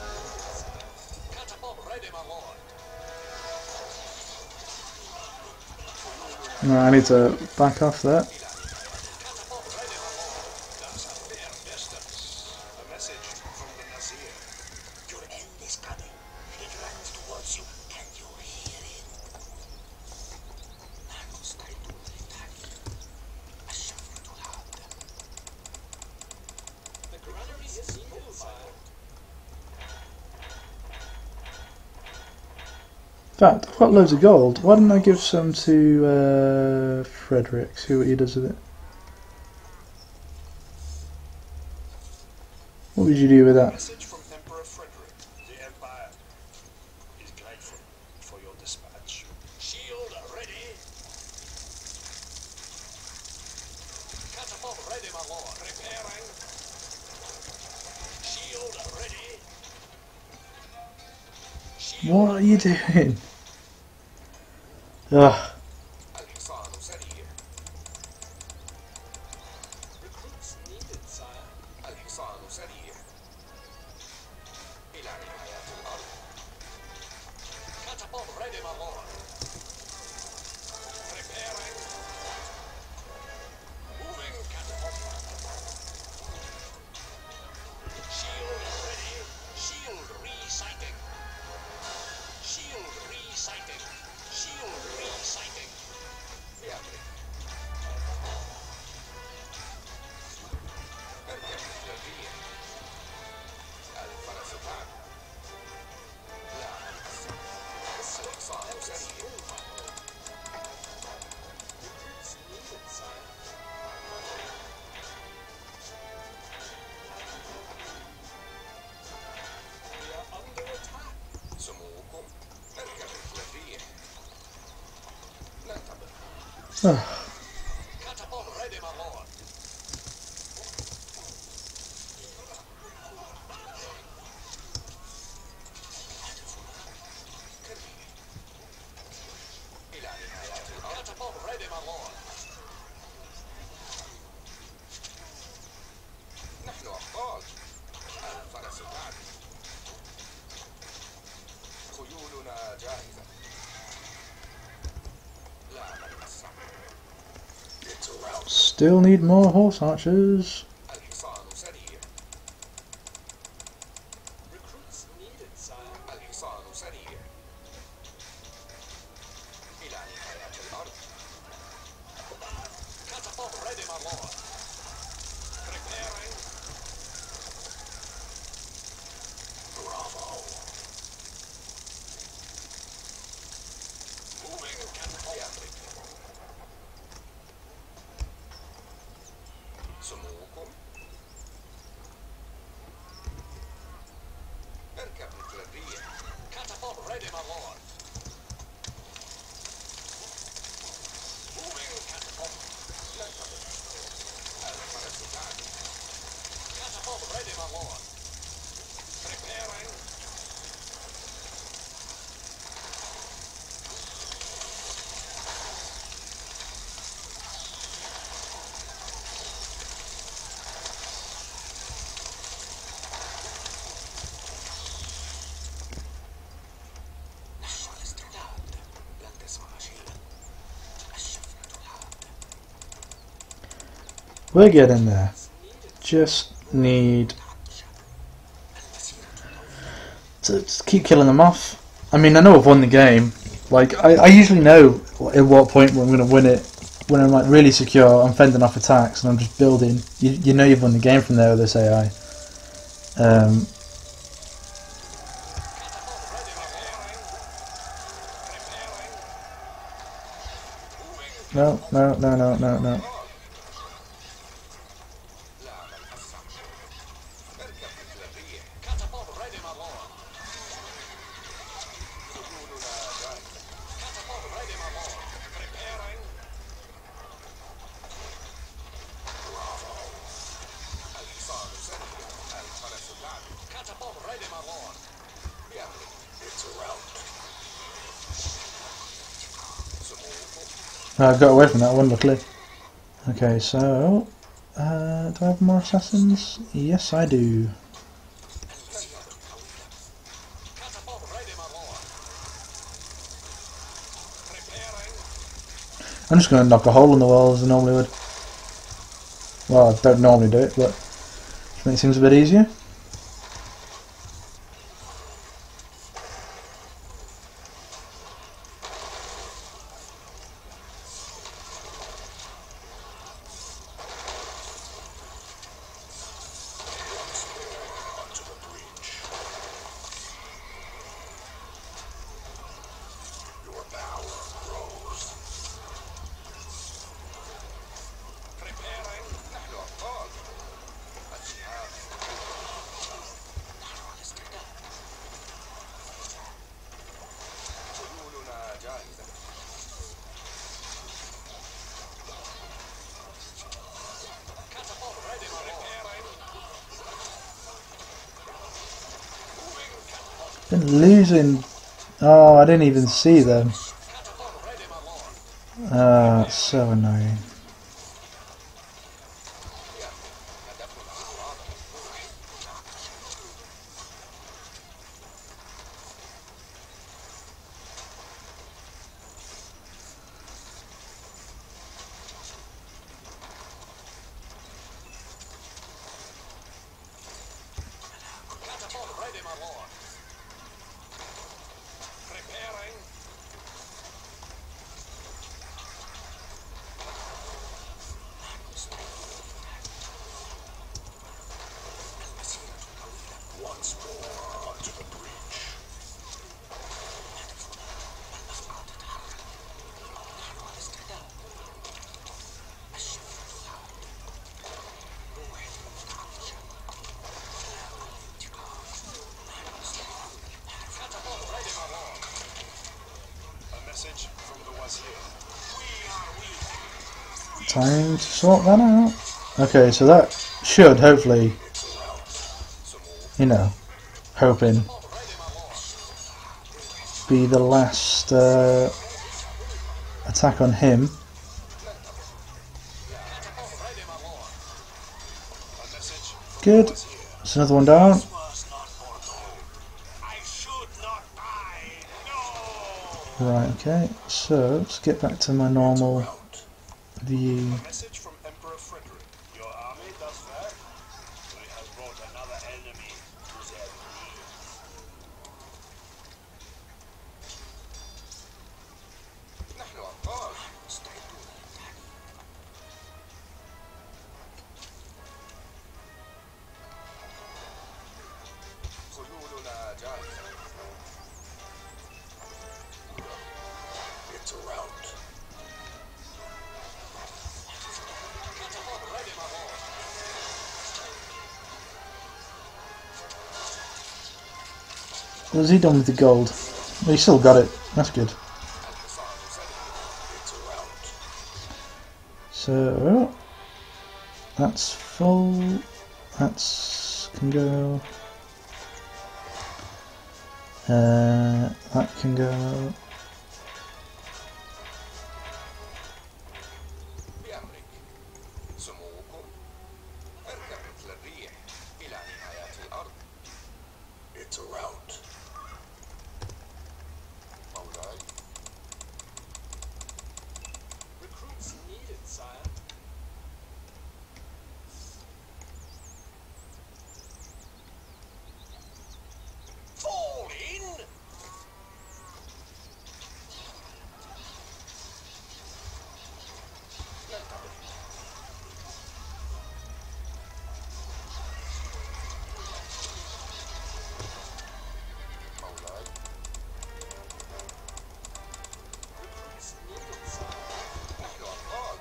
No, I need to back off there. Your end is coming. It runs towards you. Can you hear it? The granary is full, sire. In fact, I've got loads of gold. Why didn't I give some to Frederick? See what he does with it. What would you do with that? Message from Emperor Frederick. The Empire is grateful for your dispatch. Shield ready. Catapult ready, my lord. Preparing. Shield ready. Shield What are you doing? Ugh. recruits needed, sire. Catapult ready, my lord. Preparing. Moving catapult. Shield ready. Shield resighting. Shield resighting. Shield resighting. Recruits needed, sire. We are under attack. Ugh. Catapult ready, my lord. Catapult ready, my lord. Still need more horse archers. Recruits needed, sire. Catapult ready, my lord. Preparing. Bravo. Moving catapult. Catapult ready, my lord. Moving catapult. Catapult ready, my lord. Preparing. We're getting there. Just need to keep killing them off. I mean, I know I've won the game. Like, I usually know at what point I'm going to win it. When I'm like really secure, I'm fending off attacks and I'm just building. You know you've won the game from there with this AI. No. Catapult ready, my lord. Catapult ready, my lord. Preparing. Catapult ready, my lord. I got away from that one, luckily. Okay, so... do I have more assassins? Yes, I do. Catapult ready, my lord. Preparing. I'm just going to knock a hole in the wall as I normally would. Well, I don't normally do it, but just makes things a bit easier. Onto the breach. Your power grows. Preparing. نحن أبطال. الجهاد. خيولنا جاهزة. Catapult ready, my lord. Preparing. Moving catapult. Been losing... Oh, I didn't even see them. Catapult ready, my lord. Ah, it's so annoying. Catapult ready, my lord. Preparing. Once more onto the breach. Catapult ready, my lord. A message from the Wazir. Time to sort that out. Okay, so that should hopefully, you know, hoping, Catapult ready, my lord. be the last attack on him. Catapult ready, my lord. A message from Good. the Wazir. There's another one down. Was not foretold. I should not die. No. Right, okay. So, let's get back to my normal view. A message from Emperor Frederick. Your army does that? We have brought another enemy to their knees. نحن أبطال. خيولنا جاهزة. It's a rout. Catapult ready, my lord. What has he done with the gold? Well, he still got it. That's good. It's a rout. So, that's full. That's can go. That can go. بأمرك. سموكم. اركب مثل الريح إلى نهايات الأرض. It's a rout. مولاي. Recruits needed, sire. Fall in. مولاي. Recruits needed, sire. نحن أبطال.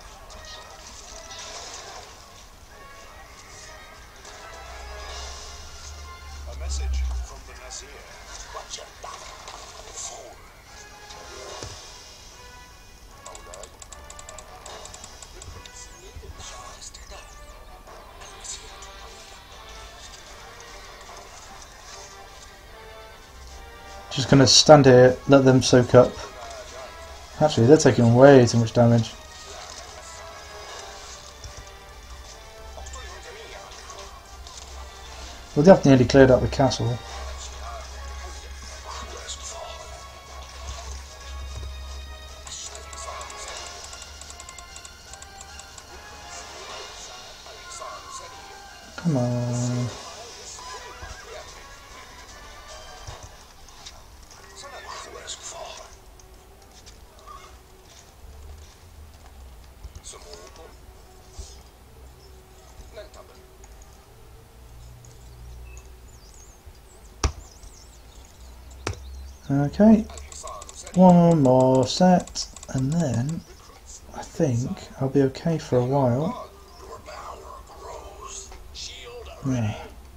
A message from the Nazir. Watch your back, fool. مولاي. Recruits needed, sire. Just gonna stand here, let them soak up, Actually, they're taking way too much damage. Well, they have nearly cleared out the castle. Come on. Okay, one more set, and then I think I'll be okay for a while. Yeah.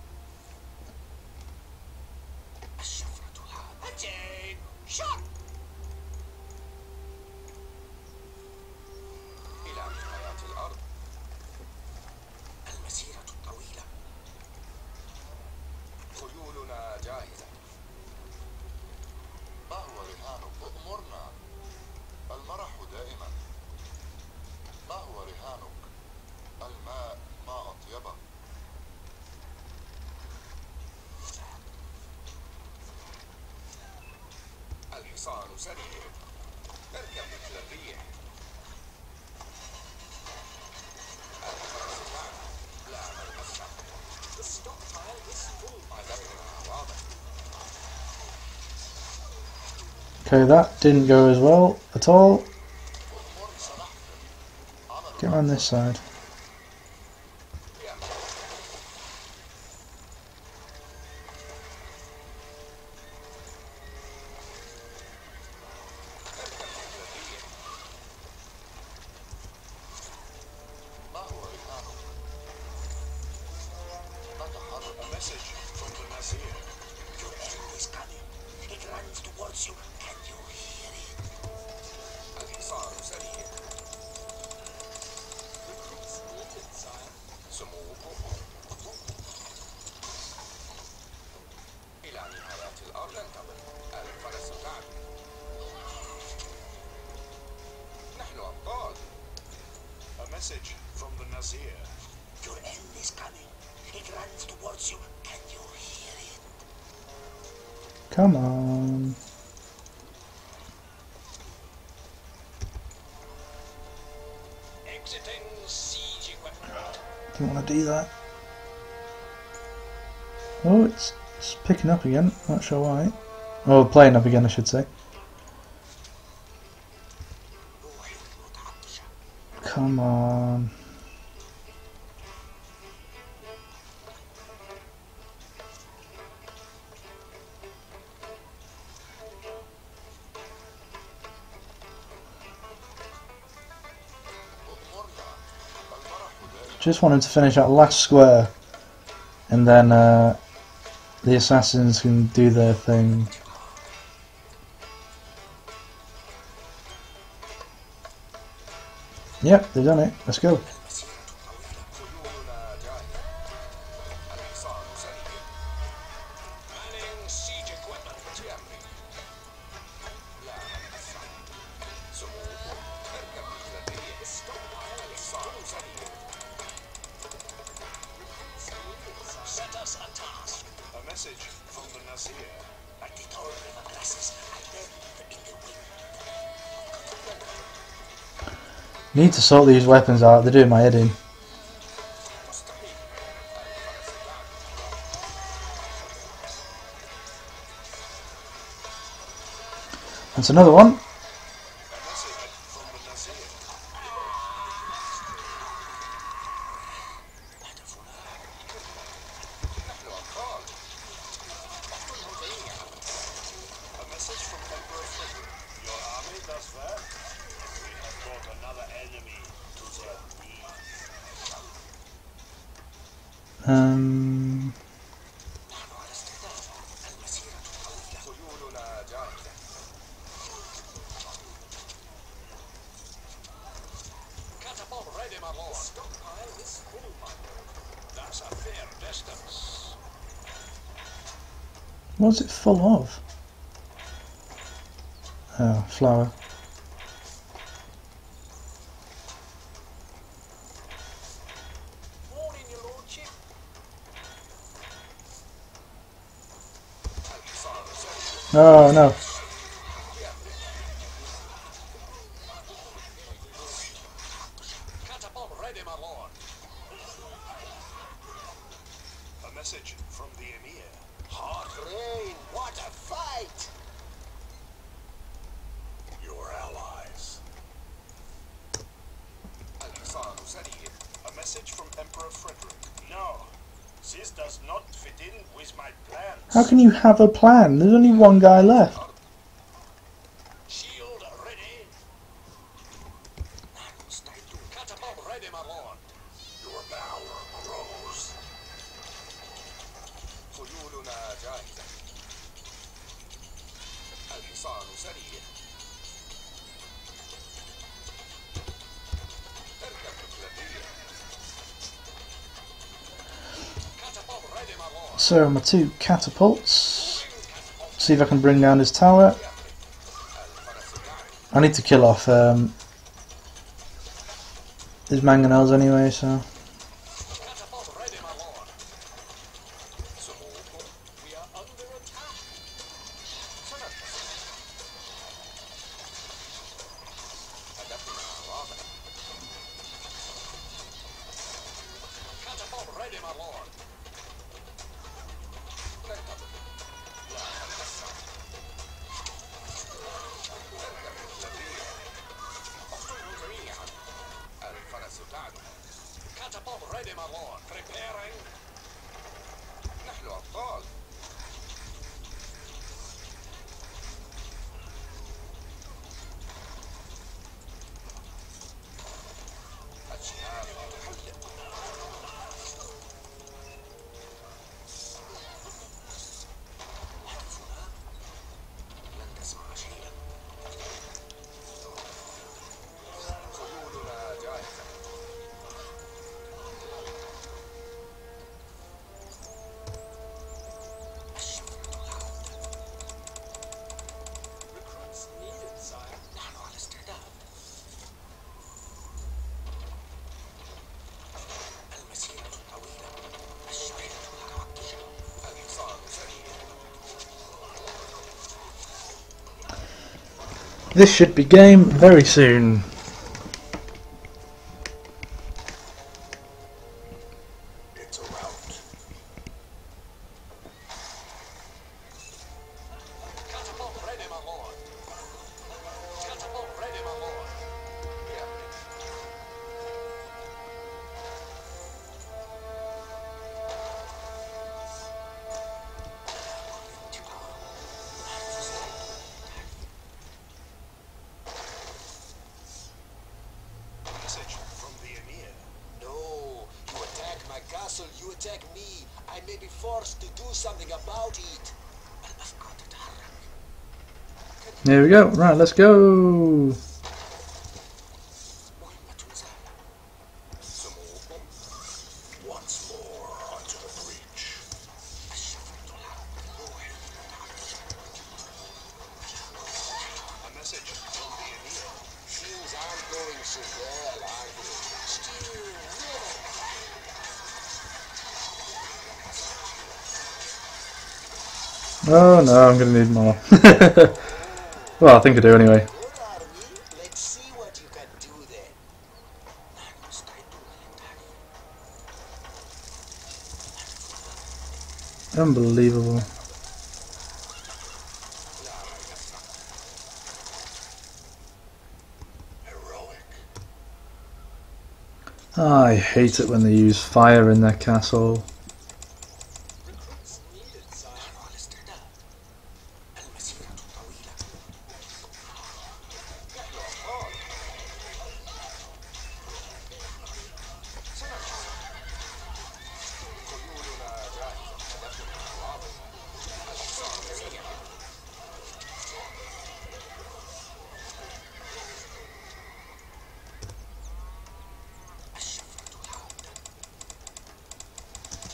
الحصان سريع اركب مثل الريح لا الأسرع The stockpile is full by the Okay, that didn't go as well at all. Get around this side. Message from the Nazir. Your end is coming. It runs towards you. Can you hear it? Come on. Exiting siege equipment. Don't want to do that. Oh, it's picking up again. Not sure why. Oh, playing up again, I should say. Come on. Just wanted to finish that last square, and then the assassins can do their thing. Yep, they've done it. Let's go. Set us a task. A message from the Nazir. Like the tall river grasses, I bend in the wind. Need to sort these weapons out. They're doing my head in. That's another one. Catapult ready, my lord. Stockpile is full, my lord. That's a fair distance. What's it full of? Oh, flour. Oh no. Catapult ready, my lord. A message from the Emir. Hard rain, what a fight! Your allies. A message from Emperor Frederick. No, this does not fit in with my plans. How can you have a plan? There's only one guy left. Shield ready. Catapult ready, my lord. Your power grows. خيولنا جاهزة. الحصان سريع. تركب الكلابية. Catapult ready, my lord. So my 2 catapults. See if I can bring down his tower. I need to kill off his mangonels anyway, so. Catapult ready, my lord. We are under attack. Catapult ready, my lord. Catapult ready, my lord. Preparing. نحن أبطال. الشهاب تحلق. لن تسمع شيئا. خيولنا جاهزة. Recruits needed, sire. نحن على استعداد. المسيرة طويلة. الشريرة متوجهة. الحصان سريع. This should be game very soon. It's a rout. Catapult ready, my lord. Catapult ready, my lord. A message from the Emir. No, you attack my castle, you attack me. I may be forced to do something about it. الأفكار تتحرك. There we go. Right, let's go. مهمة سهلة. سموكم. Once more onto the breach. الشفرة الحرب. روحي تتحرك. A message from the Emir. Things aren't going so well, are they? Still, Oh no, I'm gonna need more. Well, I think I do anyway. good army. Let's see what you can do then. نحن مستعدون للتحدي. Unbelievable. Heroic. I hate it when they use fire in their castle. Recruits needed, sire. نحن على استعداد. المسيرة طويلة. نحن أبطال. خيولنا جاهزة. هدفنا واضح. الحصان سريع. الشفرة الحادة.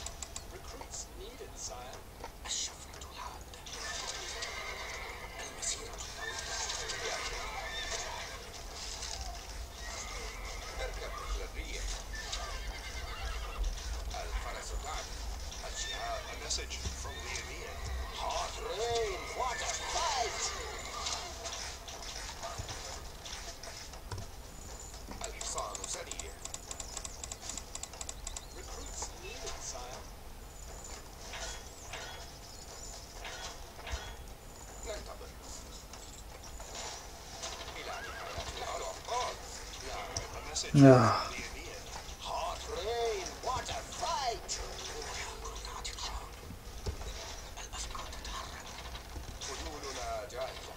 message Ah. from the Emir. Hot rain, what a fight! خيولنا جاهزة.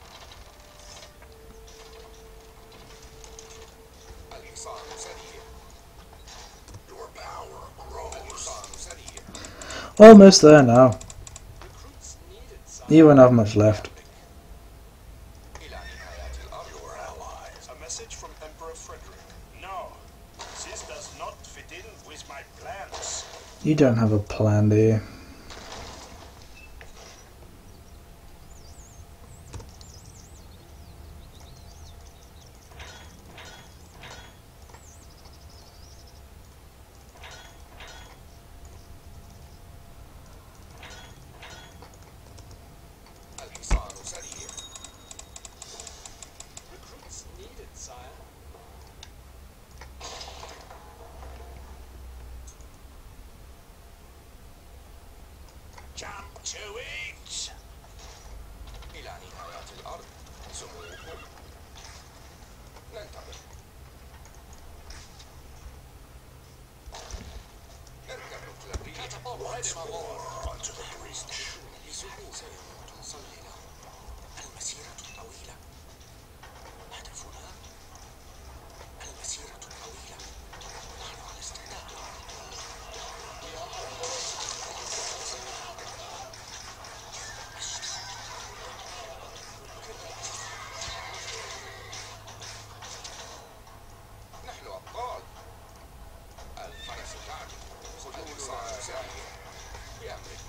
الحصان سريع. Your power grows. الحصان سريع. Almost there now. Recruits needed, sire. You won't have much left. إلى نهاية الأرض. Your allies. A message from Emperor Frederick. No, this does not fit in with my plans. You don't have a plan, do you? الحصان سريع. Recruits needed, sire. Jump to it. إلى نهاية الأرض. سموكم. ننتظر. اركب الكلابرية. Catapult ready, my lord. Onto the breach. لسوء سيموت نصلي له. المسيرة طويلة. هدفنا المسيرة طويلة. نحن على استعداد. نحن أبطال. الفرس تعدو. خيولنا سريع. بأمرك.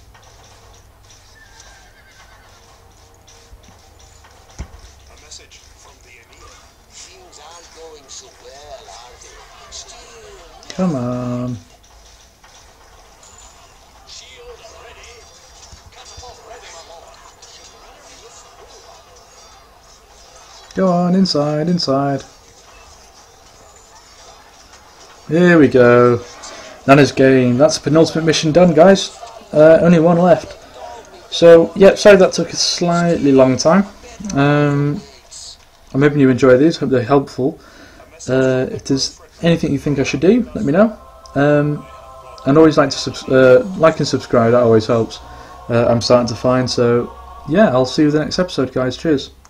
A message from the Emir. Things aren't going so well, are they? Still, Come on. Shield ready. Catapult ready, my lord. Go on, inside, inside. Here we go. Nana's game. That's the penultimate mission done, guys. Only one left. So, yeah, sorry that took a slightly long time. I'm hoping you enjoy these. Hope they're helpful. If there's anything you think I should do, let me know. And always like to like and subscribe. That always helps. I'm starting to find. So, yeah, I'll see you in the next episode, guys. Cheers.